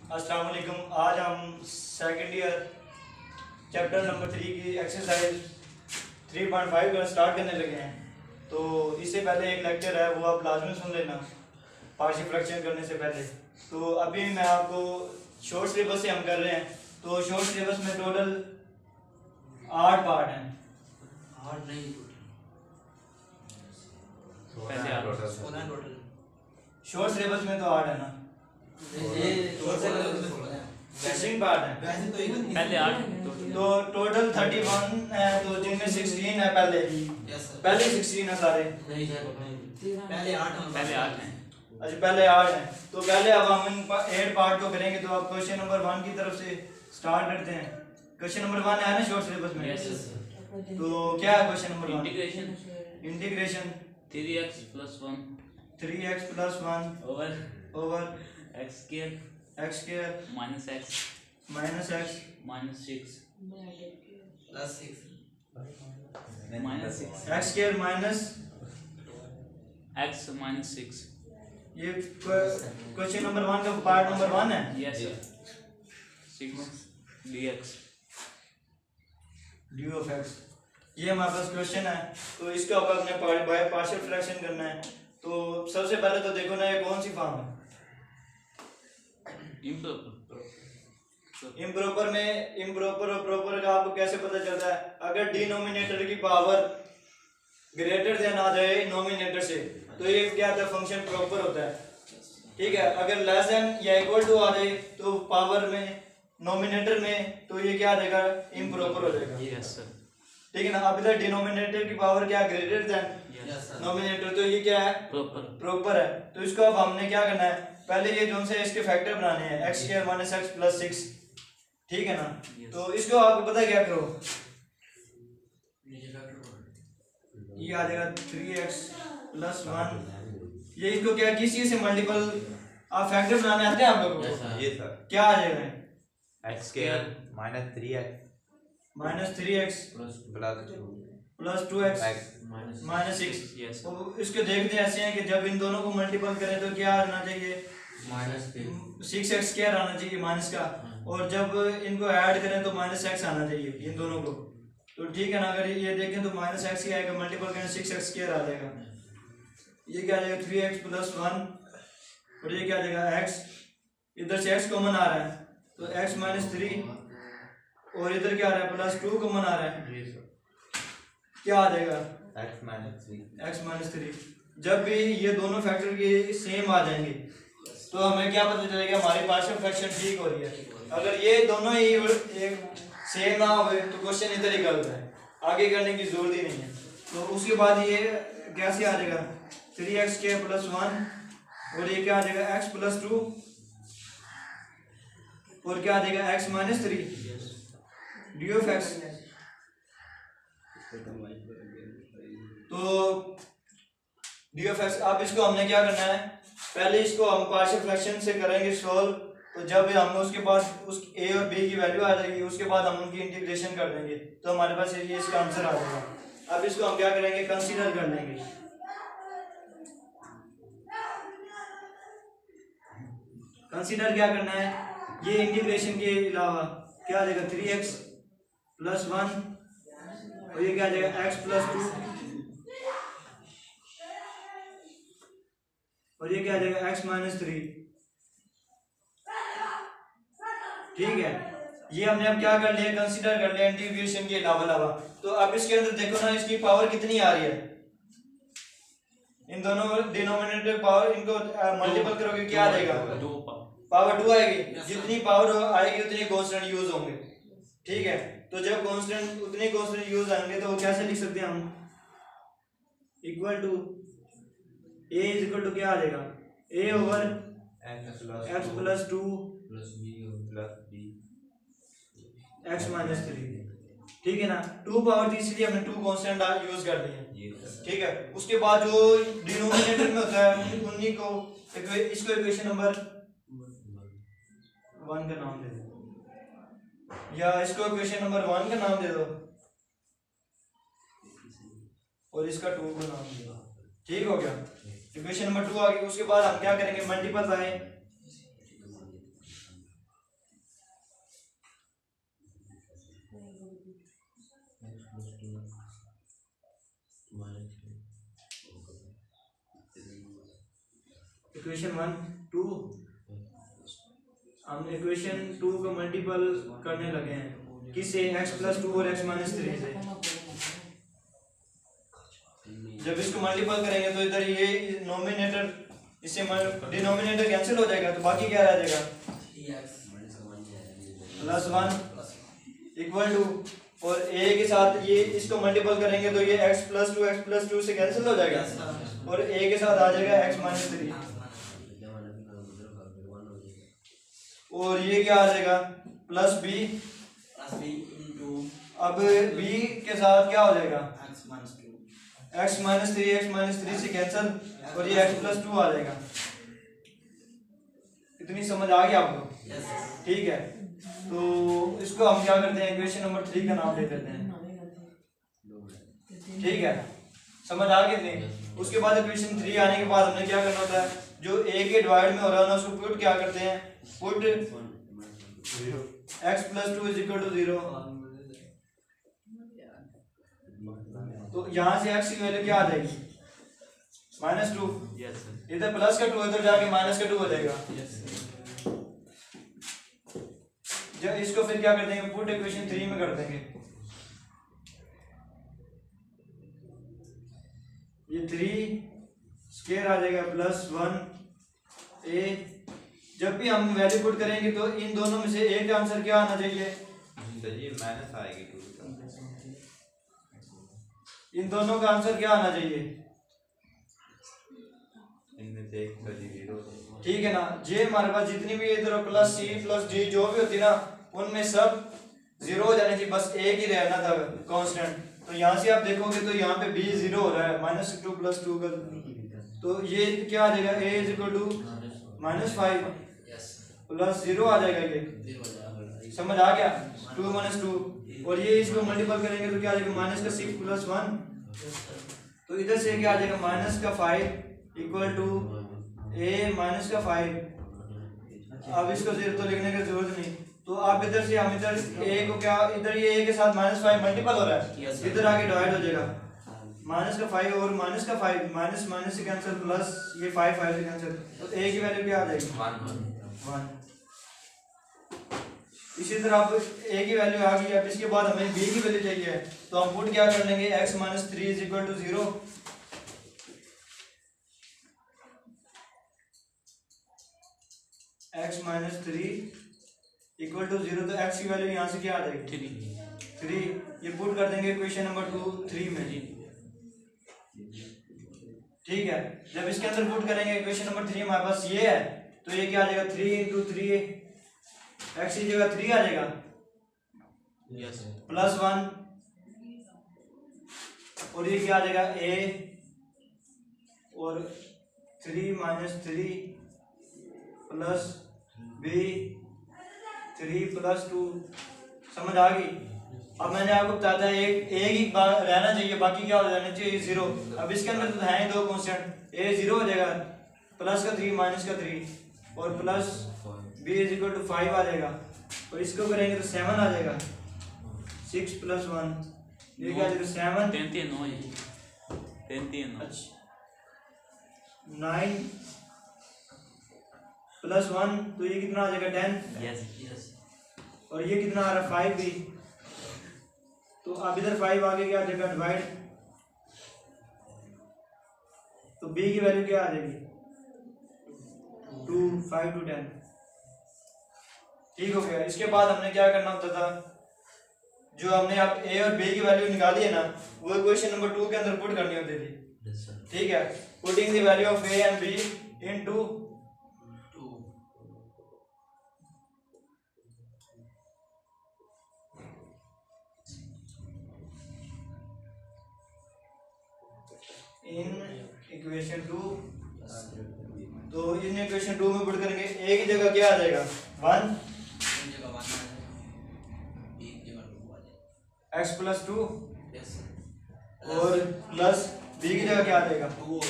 अस्सलाम वालेकुम। आज हम सेकंड ईयर चैप्टर नंबर 3 की एक्सरसाइज 3.5 का स्टार्ट करने लगे हैं। तो इससे पहले एक लेक्चर है, वो आप लाजमी सुन लेना पार्शियल फ्रैक्शन करने से पहले। तो अभी मैं आपको शॉर्ट सिलेबस से हम कर रहे हैं। तो शॉर्ट सिलेबस में टोटल 8 पार्ट हैं। 8 नहीं, टोटल शॉर्ट सिलेबस में तो 8 है ना, 16 पार्ट है। पहले 8 तो टोटल 31 है, तो जिनमें 16 है पहले 16 है सारे। पहले 8 हैं। अच्छा, पहले 8 हैं। तो पहले अब हम इन 8 पार्ट को करेंगे। तो आप क्वेश्चन नंबर 1 की तरफ से स्टार्ट करते हैं। क्वेश्चन नंबर 1 है ना शॉर्ट सिलेबस में। तो क्या है question number 1? Integration 3x + 1 3x + 1 over x square x square minus x minus x minus 6 minus 6 x square minus x minus 6। ये क्वेश्चन नंबर 1 का पार्ट नंबर 1 है। Yes sir. 6 dx D of x, ये हमारे पास question है। तो इसका अब अपने बाय पार्शियल फ्रैक्शन करना है। तो सबसे पहले तो देखो ना, ये कौन सी फॉर्म है? इम्प्रॉपर में इम्प्रॉपर और प्रॉपर का आपको कैसे पता चलता है? अगर डिनोमिनेटर की पावर ग्रेटर देन आ जाए नोमिनेटर से, तो ये क्या होता है? फंक्शन प्रॉपर होता है। ठीक है। अगर लेस देन या इक्वल टू आ जाए तो पावर में नोमिनेटर में, तो ये क्या आ जाएगा? इम्प्रॉपर हो जाएगा। Yes sir. ठीक है ना। अब इधर डिनोमिनेटर की पावर क्या ग्रेटर देन नोमिनेटर, तो ये क्या है? प्रॉपर है। तो इसको अब हमने क्या करना है? पहले ये जो से इसके फैक्टर बनाने हैं, x square minus x plus 6। ठीक है ना। तो इसको आपको पता है क्या करो, ये आ जाएगा 3x + 1। ये इसको क्या किसी से मल्टीपल आप फैक्टर बनाने आते हैं आप लोगों को? ये सर क्या आ जाएगा? x square minus 3x plus 2x minus 6। Yes. तो इसको देखते हैं ऐसे हैं कि जब इन दोनों को मल्टीपल करें तो क्या आना चाहिए? -6x स्क्वायर आना चाहिए माइनस का। और जब इनको ऐड करें तो -x आना चाहिए इन दोनों को। तो ठीक है ना। अगर ये देखें तो -x ही आएगा, मल्टीपल करें 6x स्क्वायर आ जाएगा। ये क्या आ जाएगा? 3x + 1। और ये क्या आ जाएगा? x, इधर से x कॉमन आ रहा है तो x - 3, और इधर क्या आ रहा है? +2 कॉमन आ रहा है। क्या आ जाएगा? x - 3। जब भी ये दोनों फैक्टर के सेम आ जाएंगे तो हमें क्या पता चलेगा? हमारी पार्शियल फ्रैक्शन ठीक हो रही है। अगर ये दोनों ही एक सेम ना हो तो क्वेश्चन इधर ही गलत है, आगे करने की जरूरत ही नहीं है। तो उसके बाद ये कैसे आ जाएगा? 3x + 1, और ये क्या आ जाएगा? x + 2, और क्या आ जाएगा? x - 3 D of x। तो डी ऑफ x, अब इसको हमने क्या करना है? पहले इसको हम पार्शियल फ्रैक्शन से करेंगे सॉल्व। तो जब हम उसके बाद उस a और b की वैल्यू आ जाएगी, उसके बाद हम उनकी इंटीग्रेशन कर देंगे तो हमारे पास ये इसका आंसर आ जाएगा। अब इसको हम क्या करेंगे? कंसीडर कर लेंगे। कंसीडर क्या करना है? ये इंटीग्रेशन के अलावा क्या आ जाएगा? 3x + 1, और ये क्या आ जाएगा? x + 2, और ये क्या आ जाएगा? x - 3। ठीक है। ये हमने अब क्या कर लिया? कंसीडर कर लिया इंटीग्रेशन के अलावा। तो अब इसके अंदर देखो ना, इसकी पावर कितनी आ रही है? इन दोनों डिनोमिनेटर पावर, इनको मल्टीपल करोगे क्या आ जाएगा? पावर 2 आएगी। जितनी पावर आएगी उतनी कांस्टेंट यूज होंगे। ठीक है। तो जब कांस्टेंट उतने कांस्टेंट यूज आएंगे तो कैसे लिख सकते हैं हम? Equal to a equal to क्या आ जाएगा? a over x + 2 x - 3। ठीक है ना। 2 पावर थी इसलिए हमने 2 कांस्टेंट यूज कर दिए। ठीक है। उसके बाद जो डिनोमिनेटर में होता है उन्हीं को इसको इक्वेशन नंबर 1 का नाम दे दो, या इसको इक्वेशन नंबर 1 का नाम दे दो, और इसका 2 का नाम दे दो। ठीक हो गया। इक्वेशन नंबर 2 आ गई। उसके बाद हम क्या करेंगे? मल्टीपल बाय इक्वेशन 1 2 हम इक्वेशन 2 का मल्टीपल करने लगे हैं किससे x+2 और x-3 से। जब इसको मल्टीपल करेंगे तो इधर ये नोमिनेटर इससे डिनोमिनेटर कैंसिल हो जाएगा, तो बाकी क्या रह जाएगा +1 इक्वल टू, और a के साथ ये इसको मल्टीपल करेंगे तो ये x+2 से कैंसिल हो जाएगा, और a के साथ आ जाएगा x-3, और ये क्या आ जाएगा +b इंटू अब b के साथ क्या हो जाएगा x-2 x-3 से कैंसिल, और ये x+2 आ जाएगा। इतनी समझ आ गई आपको? यस ठीक है, तो इसको हम क्या करते हैं इक्वेशन नंबर 3 का नाम दे देते हैं। ठीक है, समझ आ गई थी। उसके बाद इक्वेशन 3 आने के बाद हमने क्या करना होता है, जो a के डिवाइड में हो रहा है ना उसको पुट क्या करते हैं, पुट x+2 = 0। तो यहाँ से x की वैल्यू क्या आ जाएगी -2, इधर प्लस का 2 इधर जाके माइनस का 2 हो जाएगा। जब इसको फिर क्या कर देंगे, पुट इक्वेशन 3 में कर देंगे। ये 3 स्क्वायर आ जाएगा +1 a। जब भी हम वैल्यू पुट करेंगे तो इन दोनों में से एक आंसर क्या आना चाहिए, माइनस आएगी 2, इन दोनों का आंसर क्या आना चाहिए, इनमें से एक का 0। ठीक है ना। जे हमारे पास जितनी भी इधर +c+d जो भी होती है ना, उनमें सब 0 हो जाने चाहिए, बस एक ही रहना था कांस्टेंट। तो यहाँ से आप देखोगे तो यहाँ पे b 0 हो रहा है -2 + 2 का, तो ये क्या आ जाएगा a = -5 + 0 आ जाएगा। ये समझ आ गया, 2 - 2, और ये इसको मल्टीपल करेंगे तो क्या आ जाएगा -6 + 1, तो इधर से क्या आ जाएगा -5 = a -5। अब इसको 0 तो लिखने की जरूरत नहीं, तो आप इधर से हम इधर a को क्या, इधर ये a के साथ -5 मल्टीपल हो रहा है, इधर आके डिवाइड हो जाएगा -5 और -5 माइनस से कैंसिल, प्लस ये 5 से कैंसिल, तो a की वैल्यू क्या आ जाएगी 1। इसी तरह अब a की वैल्यू आ गई। अब इसके बाद हमें b की वैल्यू चाहिए, तो हम पुट क्या कर लेंगे x-3 = 0। x-3 = 0, तो x की वैल्यू यहाँ से क्या आ जाएगी 3। ये पुट कर देंगे इक्वेशन नंबर 3 में। ठीक है, जब इसके अंदर पुट करेंगे इक्वेशन नंबर 3 हमारे पास ये है, तो ये क्या आ जाएगा 3 × 3 x की जगह 3 आ जाएगा +1, और ये क्या आ जाएगा a और 3 - 3 प्लस b 3 + 2। समझ आ गई? अब मैंने आपको बताया था एक ही रहना चाहिए, बाकी क्या हो जाना चाहिए 0। अब इसके अंदर तो है दो कांस्टेंट, a 0 हो जाएगा, +3 -3, और प्लस b = 5 आ जाएगा, और इसको करेंगे तो 7 आ जाएगा 6 + 1, ये क्या आ जाएगा 7 9 + 1, तो ये कितना आ जाएगा 10, और ये कितना आ रहा है 5 भी, तो अब इधर 5 आगे क्या आ जाएगा डिवाइड, तो b की वैल्यू क्या आ जाएगी 2 5 to 10। ठीक हो गया। इसके बाद हमने क्या करना होता था, जो हमने अब a और b की वैल्यू निकाली है ना, वो इक्वेशन नंबर 2 के अंदर पुट करनी होती थी। ठीक है, putting the value of a and b into 2 in equation 2, तो इन इक्वेशन 2 में पुट करेंगे, a की जगह क्या आ जाएगा 1 x + 2, और प्लस b की जगह क्या आ जाएगा 2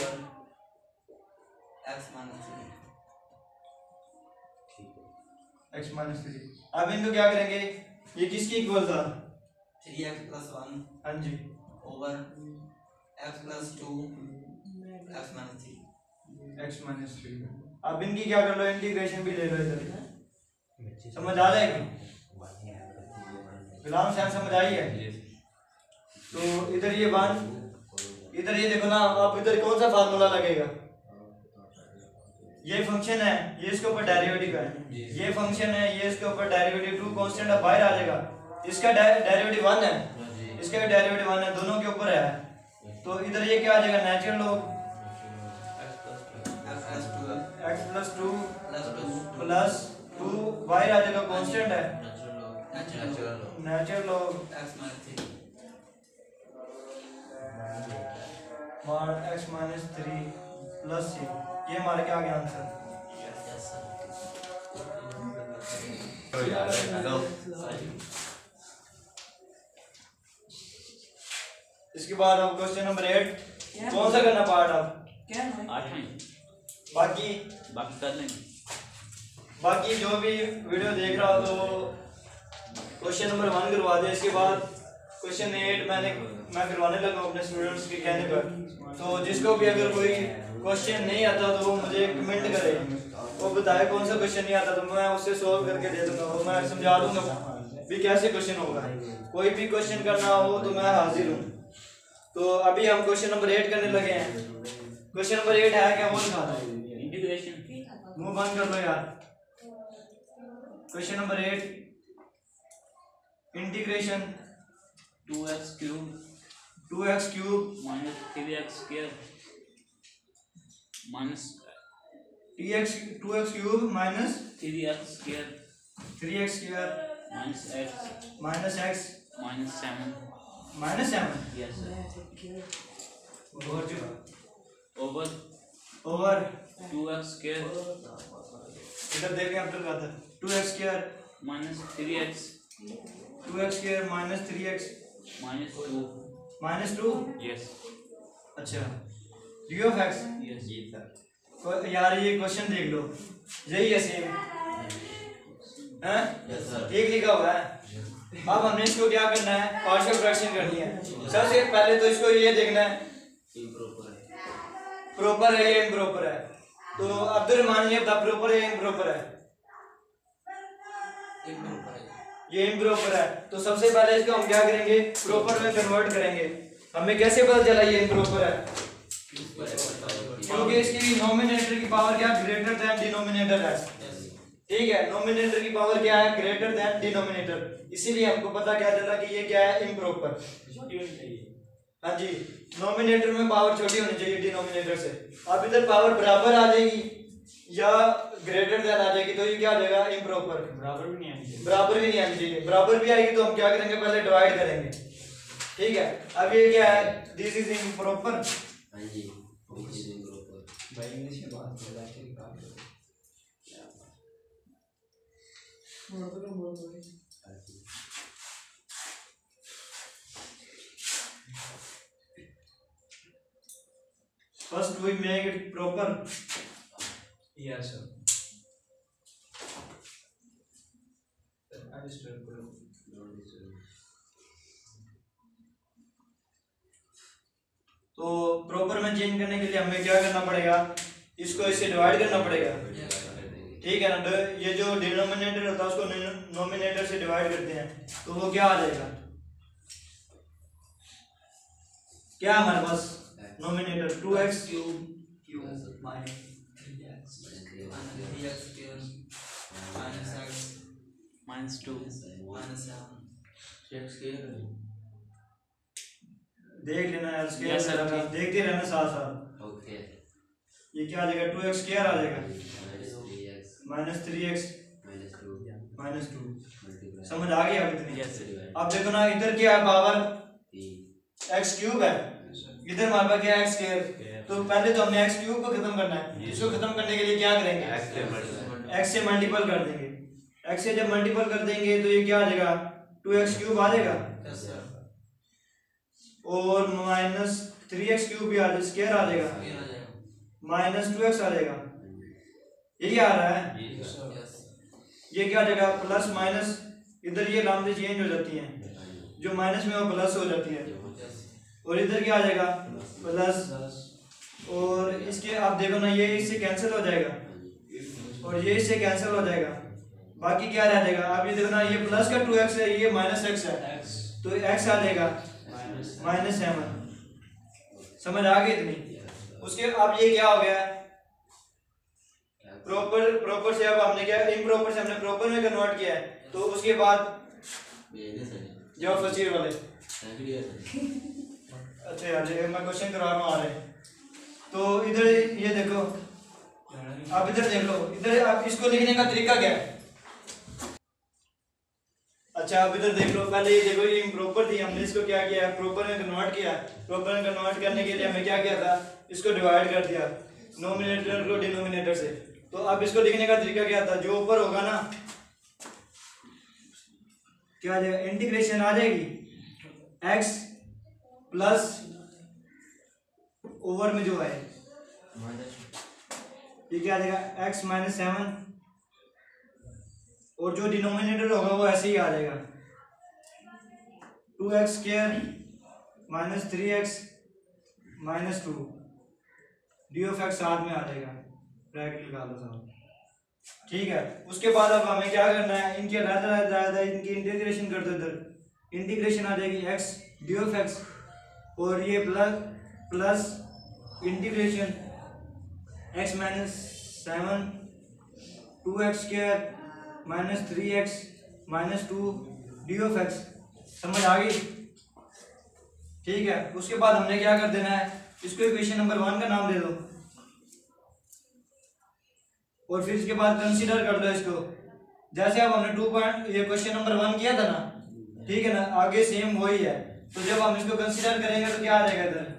x - 3। अब इनको क्या करेंगे, ये किसकी इक्वल था 3x + 1 हाँ जी over x plus 2 x minus 3. x minus 3। अब इनकी क्या कर लो, इंटीग्रेशन भी ले लो इधर। समझ आ जाएगी? गुलाम साहब समझ आई है? तो इधर ये 1, इधर ये देखो ना, अब इधर कौन सा फार्मूला लगेगा? ये फंक्शन है, ये इसके ऊपर डेरिवेटिव है, ये फंक्शन है, ये इसके ऊपर डेरिवेटिव 2 कांस्टेंट अब बाहर आ जाएगा। इसका डेरिवेटिव 1 है, इसका भी डेरिवेटिव 1 है, दोनों के ऊपर है। तो इधर ये क्या आ जाएगा? Natural log x plus 2 plus 2 बाहर आ जाएगा, कांस्टेंट है natural log x minus 3. mod x minus 3 plus c। ये हमारा क्या आ गया आंसर? तो यार हेलो इसके बाद अब क्वेश्चन नंबर 8 कौन सा करना पार्ट अब? 8 बाकी कर लेंगे। बाकी जो भी वीडियो देख रहा हो तो क्वेश्चन नंबर 1 करवा दे। इसके बाद क्वेश्चन 8 मैं करवाने लगा अपने स्टूडेंट्स के कहने पर। तो जिसको भी अगर कोई क्वेश्चन नहीं आता तो वो मुझे कमेंट करे, वो बताए कौन सा क्वेश्चन नहीं आता, तो मैं उससे सॉल्व करके दे दूंगा और मैं समझा दूंगा भी कैसे क्वेश्चन होगा। कोई भी क्वेश्चन करना हो तो मैं हाजिर हूँ। तो अभी हम क्वेश्चन नंबर 8 करने लगे हैं। क्वेश्चन नंबर 8 है क्या? वो दिखा दो। इंटीग्रेशन मुंह बंद कर लो यार। Question number 8 integration 2x cube 2x cube minus 3x square minus 2x cube minus 3x square 3x square minus x minus 7 yes over over 2x square इधर देखें Abdul Qadir 2x square minus 3x 2x square minus 3x minus 2 yes अच्छा d of x। Yes जी sir यार ये question देख लो, यही है same हैं? एक लिखा हुआ है। अब हमने इसको क्या करना है? पार्शियल फ्रैक्शन करनी है। सबसे पहले तो इसको ये देखना है प्रॉपर है या इम्प्रॉपर है। तो अब्दुल रहमान ये बता प्रॉपर है या इम्प्रॉपर है? ये इम्प्रॉपर है। तो सबसे पहले इसको हम क्या करेंगे? प्रॉपर में कन्वर्ट करेंगे। हमें कैसे पता चला ये इम्प्रॉपर है? क्योंकि इसकी नोमिनेटर की पावर क्या ग्रेटर देन डिनोमिनेटर है। ठीक है, नोमिनेटर की पावर क्या है? Greater than denominator. इसीलिए हमको पता क्या चला कि ये क्या है? इम्प्रॉपर। हाँ जी, नोमिनेटर में पावर छोटी होनी चाहिए डिनोमिनेटर से। अब इधर पावर बराबर आ जाएगी या ग्रेटर देन आ जाएगी तो ये क्या हो जाएगा? इम्प्रॉपर। बराबर भी नहीं आनी चाहिए। बराबर भी आएगी तो हम क्या करेंगे? पहले डिवाइड करेंगे। ठीक है, अब ये क्या है? This is improper. भाई इंग्लिश में बात कर रहा है First we make it proper. Yes sir. तो प्रॉपर में चेंज करने के लिए हमें क्या करना पड़ेगा? इसको इससे डिवाइड करना पड़ेगा। ठीक है ना? ये जो डिनोमिनेटर होता है उसको नोमिनेटर से डिवाइड करते हैं तो वो क्या आ जाएगा? क्या हमारे पास nominator 2x cube minus 3x cube minus x minus 2 minus 7 देख लेना यार, स्क्वायर Yes, sir, से ठीक। देखते रहना साथ साथ। ये क्या आ जाएगा? 2x स्क्वायर आ जाएगा माइनस 3x माइनस 2। समझ आ गया अब इतनी? यस अब देखो ना, इधर क्या है? पावर x क्यूब है, इधर हमारे पास क्या है? x square. तो पहले तो हमने x क्यूब को खत्म करना है। इसको खत्म करने के लिए क्या करेंगे? x से मल्टीपल कर देंगे। x से जब मल्टीपल कर देंगे तो ये क्या आ जाएगा? 2x क्यूब आ जाएगा और माइनस 3x क्यूब भी आ जाएगा, स्क्वायर आ जाएगा, माइनस 2x आ जाएगा। यही आ रहा है। ये क्या आ जाएगा? प्लस माइनस, इधर ये लामते चेंज हो जाती हैं, जो माइनस में वो प्लस हो जाती है। और इधर क्या आ जाएगा प्लस, और इसके आप देखो ना ये इससे कैंसिल हो जाएगा और ये इससे कैंसिल हो जाएगा, बाकी क्या रह जाएगा। आप ये देखो ना ये प्लस का 2x है, ये माइनस x है, तो x आ जाएगा -7। समझ आ गई इतनी। उसके अब ये क्या हो गया प्रॉपर से, अब हमने क्या इम्प्रॉपर से हमने प्रॉपर में कन्वर्ट किया है। तो उसके बाद जो फर्स्ट ईयर वाले अच्छा यार मैं क्वेश्चन करवा रहा हूँ आ रहे। तो इधर ये देखो, आप इधर देख लो, इधर आप इसको लिखने का तरीका क्या है। अच्छा आप इधर देख लो, पहले ये देखो ये इम्प्रॉपर थी, हमने इसको क्या किया प्रॉपर में कन्वर्ट किया। प्रॉपर में कन्वर्ट करने के लिए हमें क्या किया था, इसको डिवाइड कर दिया नोमिनेटर को डिनोमिनेटर से। तो अब इसको लिखने का तरीका क्या था, जो ऊपर होगा ना क्या आ जाएगा, इंटीग्रेशन आ जाएगी x प्लस ओवर में जो है ये क्या आ जाएगा x -7, और जो डिनोमिनेटर होगा वो ऐसे ही आ जाएगा 2x² -3x -2 d of x साथ में आ जाएगा, ब्रैकेट लगा दो साहब। ठीक है, उसके बाद अब हमें क्या करना है, इनके रहता इनकी इंटीग्रेशन कर दो। इधर इंटीग्रेशन आ जाएगी x डी ऑफ x, और ये plus integration x -7 2x² -3x -2 d of x। समझ आ गई। ठीक है, उसके बाद हमने क्या कर देना है, इसको इक्वेशन नंबर 1 का नाम दे दो, और फिर इसके बाद कंसीडर कर लो इसको जैसे अब हमने ये क्वेश्चन नंबर 1 किया था ना, ठीक है ना, आगे सेम वही है। तो जब हम इसको कंसीडर करेंगे तो क्या आ जाएगा, इधर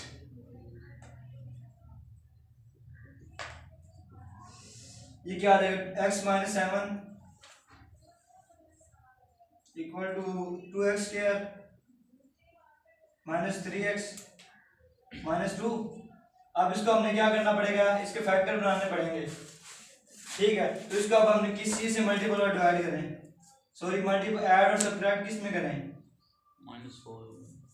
ये क्या आ जाएगा x -7 equal to 2x² -3x -2। अब इसको हमने क्या करना पड़ेगा, इसके फैक्टर बनाने पड़ेंगे। ठीक है, तो इसको अब हमने किस चीज से मल्टीपल और डिवाइड करें, सॉरी मल्टीपल ऐड और सब्ट्रैक्ट किस में करें, -4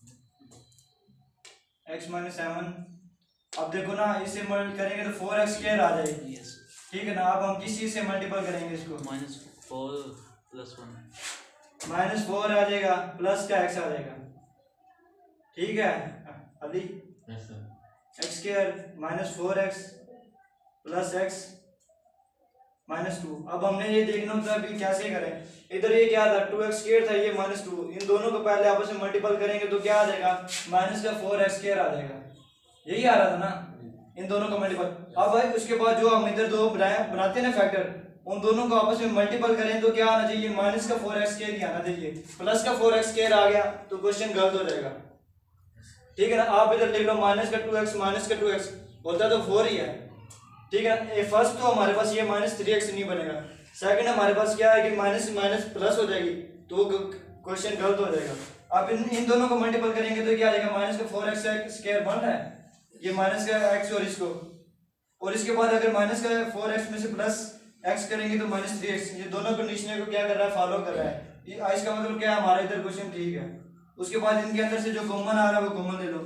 x -7। अब देखो ना इसे करेंगे तो 4x² आ जाएगी। yes ठीक है ना, अब हम किस चीज से मल्टीपल करेंगे इसको, -4 + 1 -4 आ जाएगा प्लस का x आ जाएगा। ठीक है Ali x² -4x plus x -2। अब हमने ये देखना होता है अभी कैसे करें। इधर ये क्या था 2x² था, ये -2, इन दोनों को पहले आपस में मल्टीपल करेंगे तो क्या आ जाएगा -4x² आ जाएगा। यही आ रहा था ना, इन दोनों का मल्टीपल। अब भाई उसके बाद जो हम इधर दो बनाते हैं ना फैक्टर, उन दोनों को आपस में मल्टीपल करें तो क्या आना चाहिए, -4x² ही आना चाहिए। प्लस का 4x² आ गया तो क्वेश्चन गलत हो जाएगा। ठीक है ना, आप इधर लिख लो -2x होता तो 4 ही है। ठीक है, फर्स्ट तो हमारे पास ये -3x नहीं बनेगा, सेकंड हमारे पास क्या है कि माइनस प्लस हो जाएगी तो क्वेश्चन गलत हो जाएगा। अब इन दोनों को मल्टीपल करेंगे तो क्या आ जाएगा, -4x² बन रहा है, ये माइनस का x और इसको, और इसके बाद अगर -4x में से प्लस x करेंगे तो -3x। ये दोनों कंडीशनर को क्या कर रहा है, फॉलो कर रहा है। ये इसका मतलब क्या है, हमारा इधर क्वेश्चन ठीक है। उसके बाद इनके अंदर से जो कॉमन आ रहा है वो कॉमन ले लो।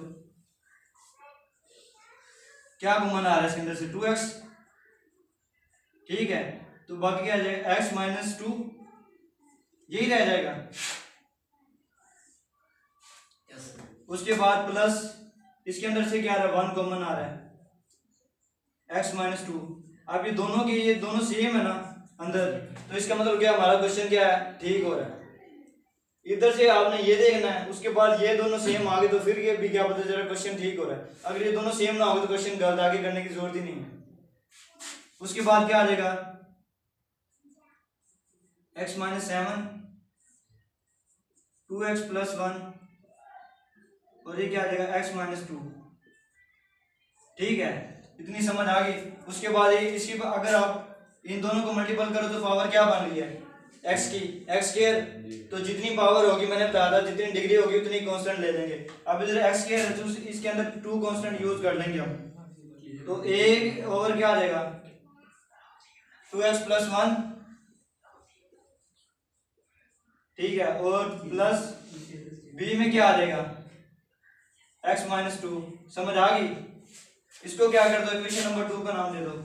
क्या कॉमन आ रहा है इसके अंदर से, 2x। ठीक है, तो बाकी क्या आ जाएगा, x -2 यही रह जाएगा। उसके बाद प्लस इसके अंदर से क्या आ रहा है, 1 कॉमन आ रहा है, x -2। अब ये दोनों के ये दोनों सेम है ना अंदर, तो इसका मतलब क्या, हमारा क्वेश्चन क्या है, ठीक हो रहा है। इधर से आपने ये देखना है, उसके बाद ये दोनों सेम आ गए तो फिर ये भी क्या पता चला क्वेश्चन ठीक हो रहा है। अगर ये दोनों सेम ना हो तो क्वेश्चन गलत, आगे करने की जरूरत ही नहीं है। उसके बाद क्या आ जाएगा, x -7 2x + 1, और ये क्या आ जाएगा x -2। ठीक है, इतनी समझ आ गई। उसके बाद इसकी अगर आप इन दोनों को मल्टीपल करो तो पावर क्या बन रही है, x की x²। तो जितनी पावर होगी मैंने बताया था, जितनी डिग्री होगी उतनी कांस्टेंट ले लेंगे। अब इधर x² है तो इसके अंदर 2 कांस्टेंट यूज कर लेंगे हम, तो एक ओवर क्या आ जाएगा 2x + 1। ठीक है, और प्लस b में क्या आ जाएगा x माइनस 2। समझ आ गई? इसको क्या कर दो, इक्वेशन नंबर 2 का नाम दे दो।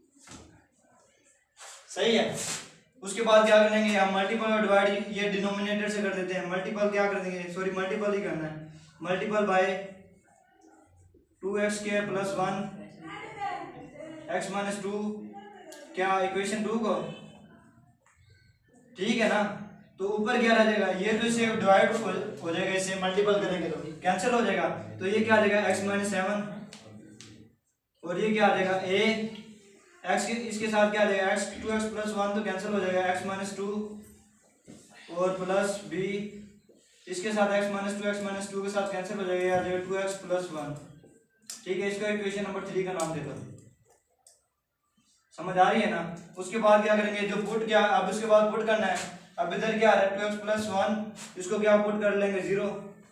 सही है। उसके बाद क्या करेंगे, हम मल्टीपल और डिवाइड ये डिनोमिनेटर से कर देते हैं। मल्टीपल क्या कर देंगे, सॉरी मल्टीपल ही करना है। Multiple by 2x square plus 1 x minus 2 क्या इक्वेशन 2 को, ठीक है ना। तो ऊपर क्या रह जाएगा, ये तो इसे डिवाइड हो जाएगा, इसे मल्टीपल करेंगे तो कैंसिल हो जाएगा। तो ये क्या आ जाएगा x माइनस 7 और ये क्या आ जाएगा a x के इसके साथ क्या आ जाएगा x 2x प्लस 1 तो कैंसिल हो जाएगा x माइनस 2 और प्लस b इसके साथ x माइनस 2 के साथ कैंसिल हो जाएगा, आ जाएगा 2x प्लस 1। ठीक है, इसका इक्वेशन नंबर 3 का नाम दे दो। समझ आ रही है ना। उसके बाद क्या करेंगे, जो पुट क्या अब उसके बाद पुट करना है। अब इधर क्या आ रहा है 2x प्लस 1, इसको क्या पुट कर लेंगे 0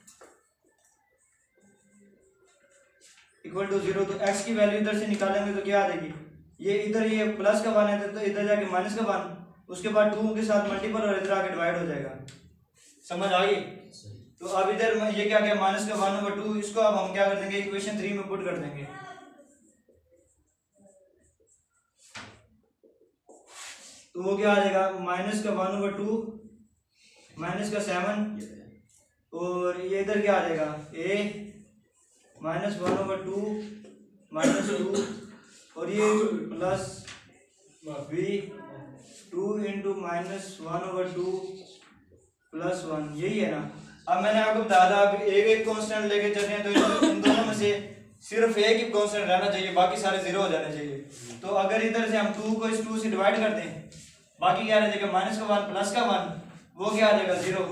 इक्वल टू 0। तो x की वैल्यू इधर से निकालेंगे तो क्या आ जाएगी, ये इधर ये प्लस का 1 है तो इधर जाके माइनस का 1, उसके बाद 2 के साथ मल्टीपल और इधर आके डिवाइड हो जाएगा। समझ आ गई। तो अब इधर ये क्या क्या माइनस का 1/2, इसको अब हम क्या कर देंगे इक्वेशन 3 में पुट कर देंगे। तो वो क्या आ जाएगा माइनस का 1/2 माइनस का 7 और ये इधर क्या आ जाएगा a माइनस 1/2 माइनस 2 और ये plus b 2 into minus 1/2 plus 1, यही है ना। अब मैंने आपको बताया था अब एक कांस्टेंट लेके चल रहे हैं तो इन दोनों में से सिर्फ एक ही कांस्टेंट रहना चाहिए, बाकी सारे 0 हो जाने चाहिए। तो अगर इधर से हम 2 को इस 2 से डिवाइड कर दें, बाकी क्या रह जाएगा माइनस का 1 प्लस का 1, वो क्या आ जाएगा 0।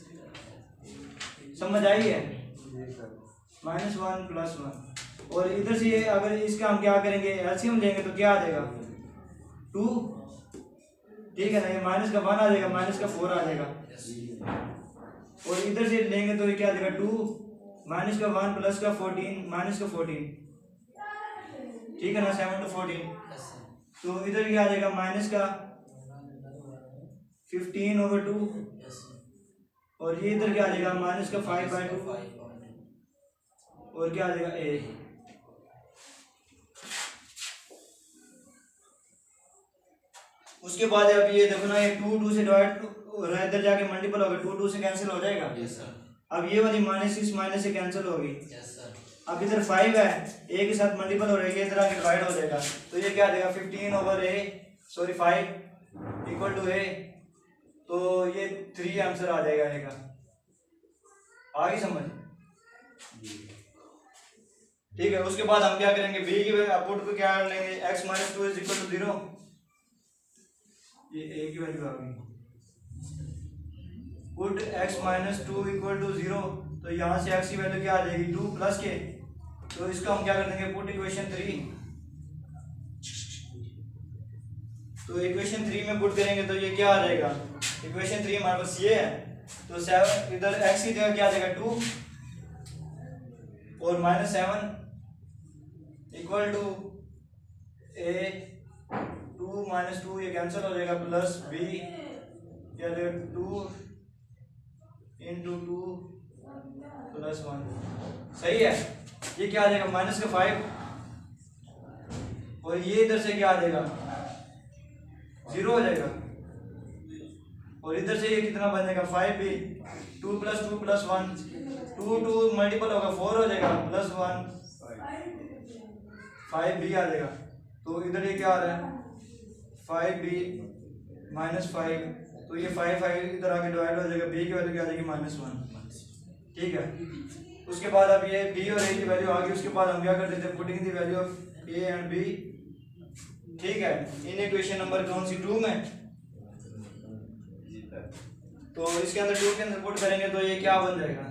समझ आई है, माइनस 1 प्लस 1। और इधर से अगर इसका हम क्या करेंगे एलसीएम लेंगे तो क्या आ जाएगा 2, ठीक है ना। ये माइनस का 1 आ जाएगा, माइनस का 4 आ जाएगा। और इधर से लेंगे तो ये क्या आ जाएगा 2 माइनस का 1 प्लस का 14 माइनस का 14, ठीक है ना 7 to 14। तो इधर क्या आ जाएगा माइनस का 15/2 और ये इधर क्या आ जाएगा माइनस का 5/2 और क्या आ जाएगा a। उसके बाद अब ये देखो ना ये 2 से डिवाइड इधर जाके मल्टीपल होगा, 2 से कैंसिल हो जाएगा। Yes sir. अब ये वाली माइनस इस माइनस से कैंसिल होगी। Yes sir. अब इधर 5 है, a के साथ मल्टीपल हो रहा है, ये इधर आके डिवाइड हो जाएगा। तो ये क्या आ जाएगा 5 इक्वल टू a, तो ये 3 आंसर आ जाएगा a का। आ गई समझ, ठीक है। उसके बाद हम क्या करेंगे b की पुट को क्या लेंगे x minus 2 is equal to 0, ये a की वैल्यू आ गई। Put x minus 2 equal to 0, तो यहाँ से x की वैल्यू क्या आ जाएगी 2 प्लस के, तो इसका हम क्या कर देंगे पुट इक्वेशन 3। तो इक्वेशन 3 में पुट करेंगे तो ये क्या आ जाएगा इक्वेशन 3 हमारे पास ये है, तो 7 इधर x की जगह क्या आ जाएगा 2 और minus 7 equal to a 2 minus 2 ये कैंसिल हो जाएगा, प्लस b क्या आ जाएगा 2 इंटू 2 प्लस 1। सही है। ये क्या आ जाएगा माइनस का 5 और ये इधर से क्या आ जाएगा 0 हो जाएगा और इधर से ये कितना बन जाएगा 5b 2 प्लस 2 प्लस 1 2 मल्टीपल होगा 4 हो जाएगा प्लस 1 5b आ जाएगा। तो इधर ये क्या आ रहा है 5b माइनस 5, तो ये 5 इधर आके डिवाइड हो जाएगा, b की वैल्यू क्या आ जाएगी -1, ठीक है। उसके बाद अब ये b और a की वैल्यू आ गई। उसके बाद हम क्या कर देते हैं putting the value of a and b, ठीक है, इन इक्वेशन नंबर कौन सी 2 में। तो इसके अंदर 2 के अंदर पुट करेंगे तो ये क्या बन जाएगा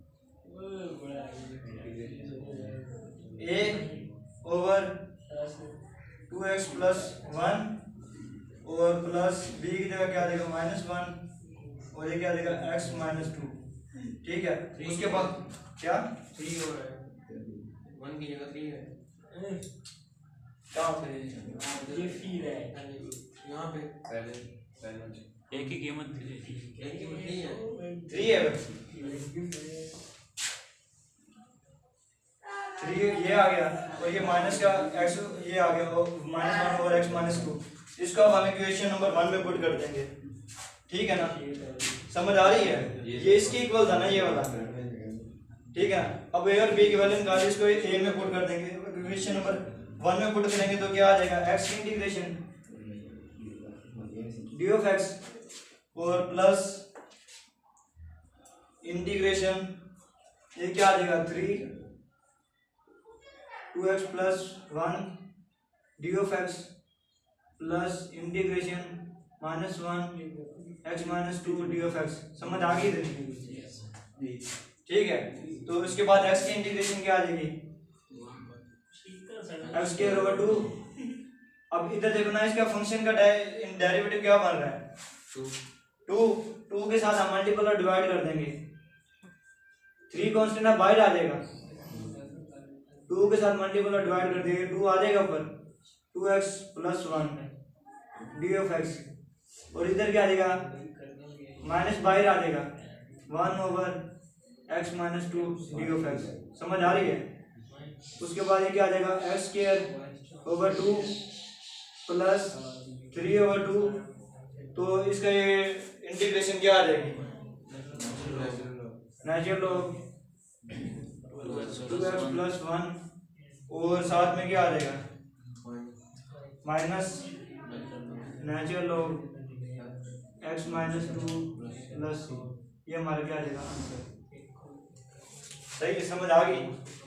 a ओवर 2x प्लस 1 और प्लस b की जगह क्या आ जाएगा -1 और ये क्या आ जाएगा x माइनस 2, ठीक है। उसके बाद क्या 3 हो रहा है 1 की जगह 3 है क्या ये फील है यहाँ पे पहले एक की कीमत एक की 3 है 3 है। 3 ये आ गया और ये माइनस का x ये आ गया -1 ओवर x -2। इसको अब हम इक्वेशन नंबर 1 में पुट कर देंगे, ठीक है ना? समझ आ रही है? ये इसके इक्वल था ना ये वाला, ठीक है? अब a और b की वैल्यू निकाल, इसको a में पुट कर देंगे, इक्वेशन नंबर 1 में पुट करेंगे तो क्या आ जाएगा, x की इंटीग्रेशन d ऑफ x और प्लस इंटीग्रेशन ये क्या आ जाएगा 3 2x plus 1 d of x plus integration -1 x -2 d of x। समझ आ गई? ठीक है, तो इसके बाद x की इंटीग्रेशन क्या आ जाएगी, x स्क्वायर ओवर 2। अब इधर देखो ना, इसका फंक्शन का डेरिवेटिव क्या बन रहा है 2 के साथ हम मल्टीपल और डिवाइड कर देंगे, 3 कांस्टेंट अब बाहर आ जाएगा, 2 के साथ मल्टीपल और डिवाइड कर देंगे, 2 आ जाएगा ऊपर 2x plus 1 d of x और इधर क्या आ जाएगा माइनस बाहर आ जाएगा 1 over x -2 d of x। समझ आ रही है? उसके बाद ये क्या आ जाएगा x square over 2 plus 3 over 2, तो इसका ये इंटीग्रेशन क्या आ जाएगी नेचुरल लॉग 2x प्लस 1 और साथ में क्या आ जाएगा minus natural log x -2 plus ये हमारा क्या आ जाएगा आंसर। सही है? समझ आ गई?